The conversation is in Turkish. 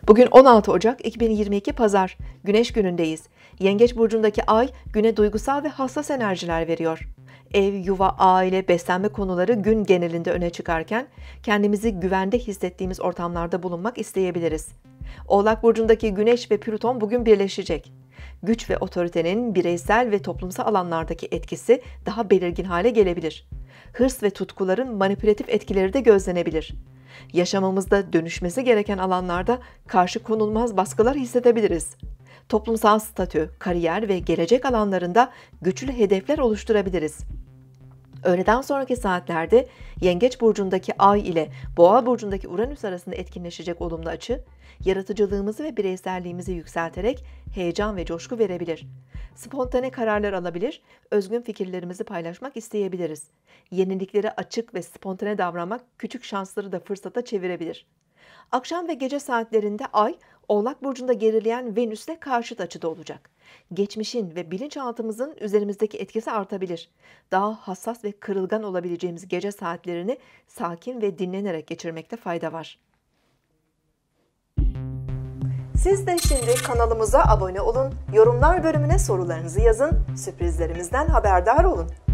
Bugün 16 Ocak 2022 Pazar, Güneş günündeyiz. Yengeç burcundaki ay güne duygusal ve hassas enerjiler veriyor. Ev, yuva, aile, beslenme konuları gün genelinde öne çıkarken kendimizi güvende hissettiğimiz ortamlarda bulunmak isteyebiliriz. Oğlak burcundaki Güneş ve Plüton bugün birleşecek. Güç ve otoritenin bireysel ve toplumsal alanlardaki etkisi daha belirgin hale gelebilir. Hırs ve tutkuların manipülatif etkileri de gözlenebilir. Yaşamımızda dönüşmesi gereken alanlarda karşı konulmaz baskılar hissedebiliriz. Toplumsal statü, kariyer ve gelecek alanlarında güçlü hedefler oluşturabiliriz. Öğleden sonraki saatlerde Yengeç burcundaki Ay ile Boğa burcundaki Uranüs arasında etkinleşecek olumlu açı, yaratıcılığımızı ve bireyselliğimizi yükselterek heyecan ve coşku verebilir. Spontane kararlar alabilir, özgün fikirlerimizi paylaşmak isteyebiliriz. Yeniliklere açık ve spontane davranmak küçük şansları da fırsata çevirebilir. Akşam ve gece saatlerinde Ay, Oğlak burcunda gerileyen Venüs'le karşıt açıda olacak. Geçmişin ve bilinçaltımızın üzerimizdeki etkisi artabilir. Daha hassas ve kırılgan olabileceğimiz gece saatlerini sakin ve dinlenerek geçirmekte fayda var. Siz de şimdi kanalımıza abone olun, yorumlar bölümüne sorularınızı yazın, sürprizlerimizden haberdar olun.